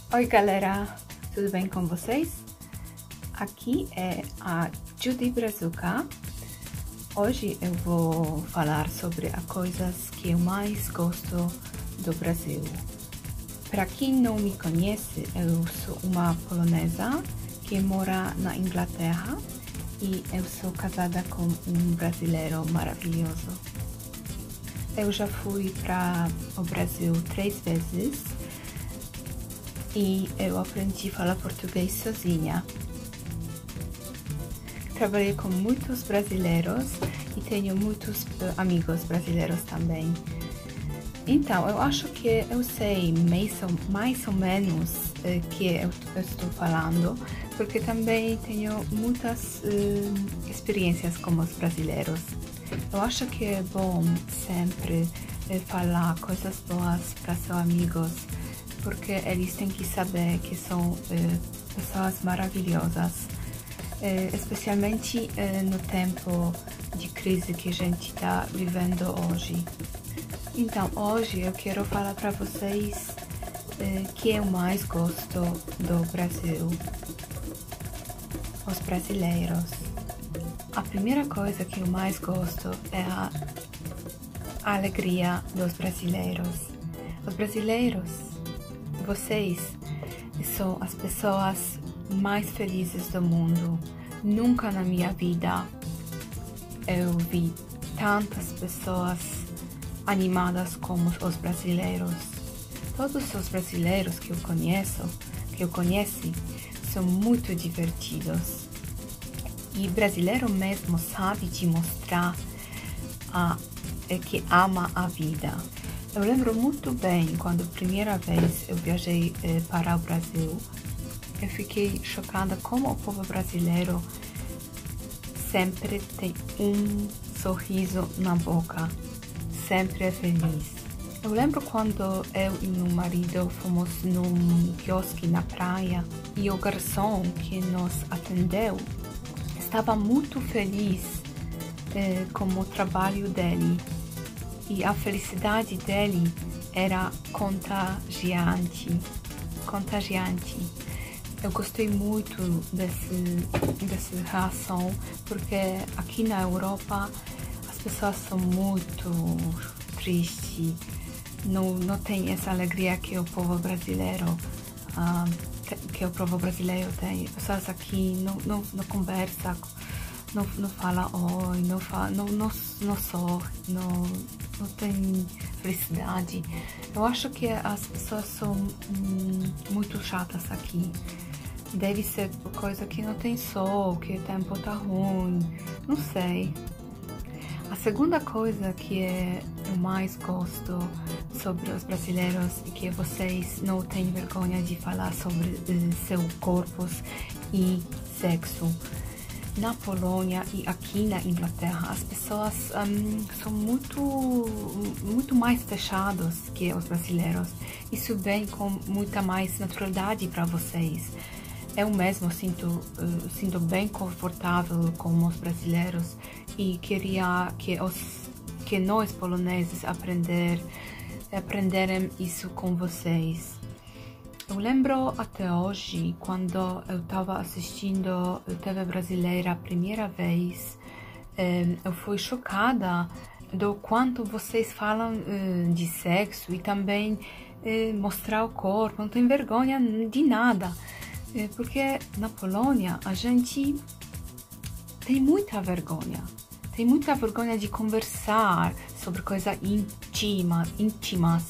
Oi galera, tudo bem com vocês? Aqui é a Judy Brazuca. Hoje eu vou falar sobre as coisas que eu mais gosto do Brasil. Para quem não me conhece, eu sou uma polonesa que mora na Inglaterra e eu sou casada com um brasileiro maravilhoso. Eu já fui para o Brasil 3 vezes e eu aprendi a falar português sozinha. Trabalhei com muitos brasileiros e tenho muitos amigos brasileiros também. Então, eu acho que eu sei mais ou menos que eu estou falando, porque também tenho muitas experiências com os brasileiros. Eu acho que é bom sempre falar coisas boas para seus amigos, porque eles têm que saber que são pessoas maravilhosas, especialmente no tempo de crise que a gente está vivendo hoje. Então, hoje eu quero falar para vocês que eu mais gosto do Brasil, os brasileiros. A primeira coisa que eu mais gosto é a alegria dos brasileiros. Os brasileiros, vocês são as pessoas mais felizes do mundo. Nunca na minha vida eu vi tantas pessoas animadas como os brasileiros. Todos os brasileiros que eu conheço, são muito divertidos. E brasileiro mesmo sabe te mostrar que ama a vida. Eu lembro muito bem quando a primeira vez eu viajei para o Brasil. Eu fiquei chocada como o povo brasileiro sempre tem um sorriso na boca, sempre é feliz. Eu lembro quando eu e meu marido fomos num quiosque na praia e o garçom que nos atendeu estava muito feliz com o trabalho dele e a felicidade dele era contagiante. Eu gostei muito dessa reação, porque aqui na Europa as pessoas são muito tristes, não tem essa alegria que o povo brasileiro tem. As pessoas aqui não conversam, não fala oi, não sorri, não tem felicidade. Eu acho que as pessoas são muito chatas aqui. Deve ser por coisa que não tem sol, que o tempo tá ruim, não sei. A segunda coisa que eu mais gosto sobre os brasileiros é que vocês não têm vergonha de falar sobre seus corpos e sexo. Na Polônia e aqui na Inglaterra, as pessoas são muito mais fechadas que os brasileiros. Isso vem com muita mais naturalidade para vocês. Eu mesmo sinto bem confortável com os brasileiros e queria que nós poloneses aprenderem isso com vocês. Eu lembro até hoje, quando eu estava assistindo a TV brasileira a primeira vez, eu fui chocada do quanto vocês falam de sexo e também mostrar o corpo, não tem vergonha de nada. Porque na Polônia a gente tem muita vergonha de conversar sobre coisas íntimas,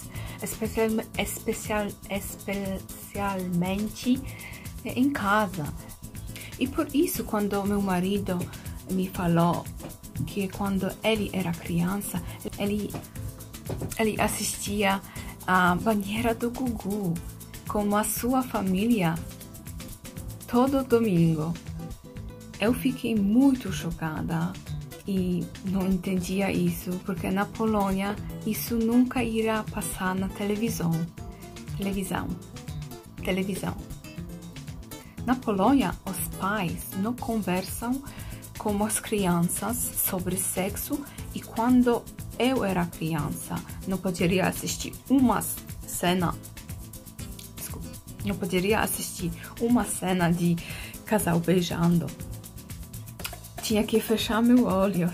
especialmente em casa. E por isso, quando meu marido me falou que quando ele era criança, ele assistia a Banheira do Gugu com a sua família todo domingo. Eu fiquei muito chocada e não entendia isso, porque na Polônia isso nunca irá passar na televisão. Na Polônia, os pais não conversam com as crianças sobre sexo e quando eu era criança, não poderia assistir uma cena Eu poderia assistir uma cena de casal beijando. Tinha que fechar meus olhos.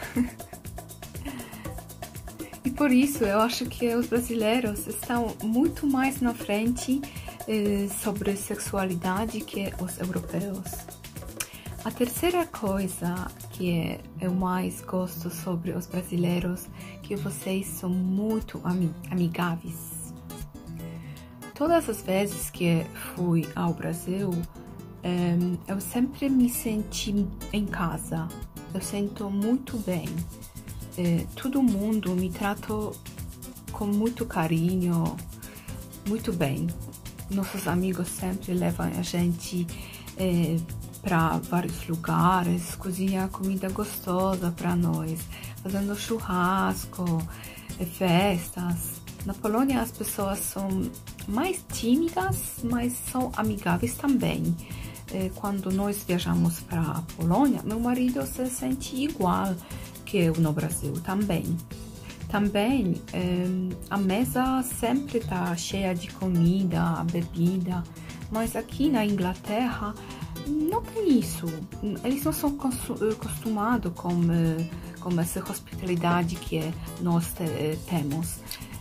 E por isso eu acho que os brasileiros estão muito mais na frente sobre sexualidade que os europeus. A terceira coisa que eu mais gosto sobre os brasileiros é que vocês são muito amigáveis. Todas as vezes que fui ao Brasil, eu sempre me senti em casa. Eu sinto muito bem. Todo mundo me trata com muito carinho, muito bem. Nossos amigos sempre levam a gente para vários lugares, cozinhar comida gostosa para nós, fazendo churrasco, festas. Na Polônia as pessoas são mais tímidas, mas são amigáveis também. Quando nós viajamos para a Polônia, meu marido se sente igual que eu no Brasil também. Também a mesa sempre está cheia de comida, bebida, mas aqui na Inglaterra não tem isso. Eles não são acostumados com essa hospitalidade que nós temos.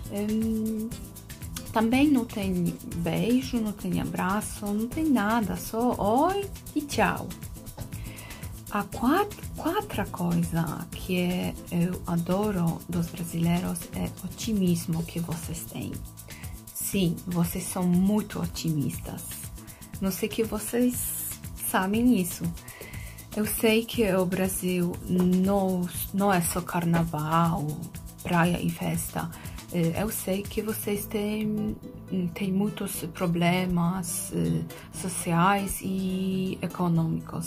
Também não tem beijo, não tem abraço, não tem nada, só oi e tchau. A quarta coisa que eu adoro dos brasileiros é o otimismo que vocês têm. Sim, vocês são muito otimistas. Não sei que vocês sabem isso. Eu sei que o Brasil não é só carnaval, praia e festa. Eu sei que vocês têm muitos problemas sociais e econômicos.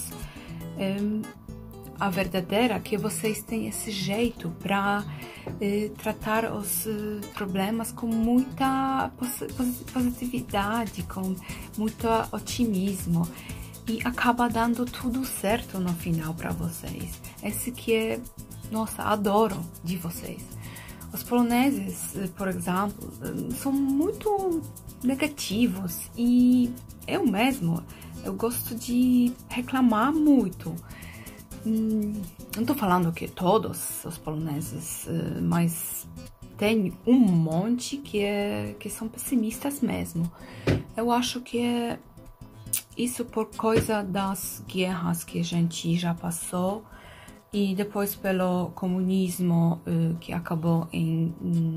A verdadeira é que vocês têm esse jeito para tratar os problemas com muita positividade, com muito otimismo, e acaba dando tudo certo no final para vocês. Esse que é, nossa, adoro de vocês. Os poloneses, por exemplo, são muito negativos e eu gosto de reclamar muito. Não estou falando que todos os poloneses, mas tem um monte que são pessimistas mesmo. Eu acho que é isso por causa das guerras que a gente já passou e depois pelo comunismo que acabou em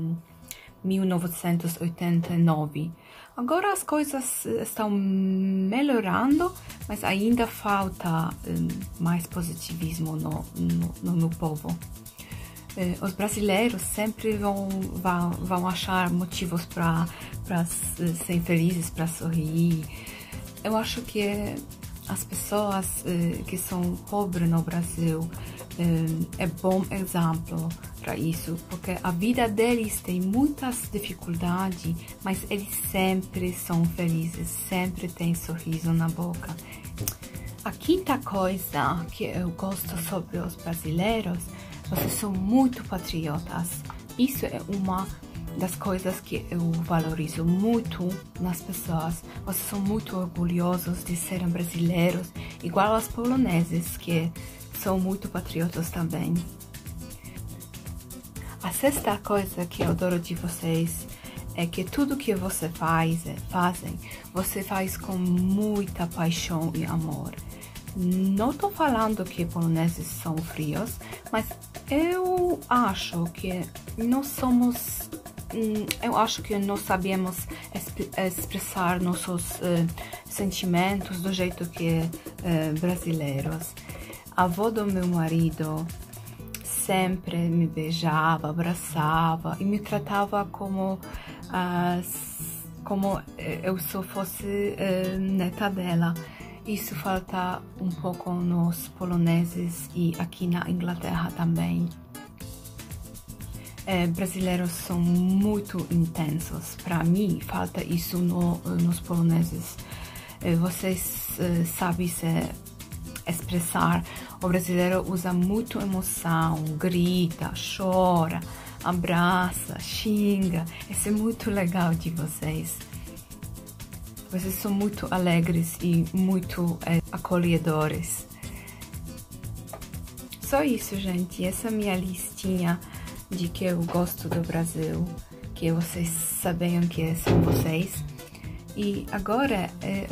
1989. Agora as coisas estão melhorando, mas ainda falta mais positivismo no meu povo. Os brasileiros sempre vão achar motivos para ser felizes, para sorrir. Eu acho que as pessoas que são pobres no Brasil é bom exemplo para isso, porque a vida deles tem muitas dificuldades, mas eles sempre são felizes, sempre têm sorriso na boca. A quinta coisa que eu gosto sobre os brasileiros, vocês são muito patriotas. Isso é uma das coisas que eu valorizo muito nas pessoas. Vocês são muito orgulhosos de serem brasileiros, igual aos poloneses, que são muito patriotas também. A sexta coisa que eu adoro de vocês é que tudo que você você faz com muita paixão e amor. Não estou falando que poloneses são frios, mas eu acho que nós sabemos expressar nossos sentimentos do jeito que brasileiros. A avó do meu marido sempre me beijava, abraçava e me tratava como eu só fosse neta dela. Isso falta um pouco nos poloneses e aqui na Inglaterra também. Brasileiros são muito intensos. Para mim, falta isso nos poloneses. Vocês sabem se expressar. O brasileiro usa muito emoção, grita, chora, abraça, xinga. Isso é muito legal de vocês. Vocês são muito alegres e muito acolhedores. Só isso, gente. Essa é a minha listinha de que eu gosto do Brasil, que vocês sabiam que são vocês. E agora,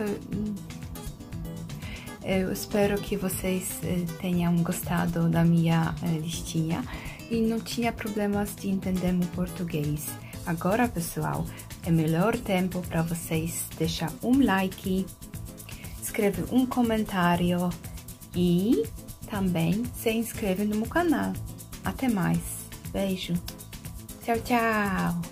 eu espero que vocês tenham gostado da minha listinha e não tinha problemas de entender o português. Agora, pessoal, é o melhor tempo para vocês deixar um like, escrever um comentário e também se inscrever no meu canal. Até mais. Beijo. Tchau, tchau.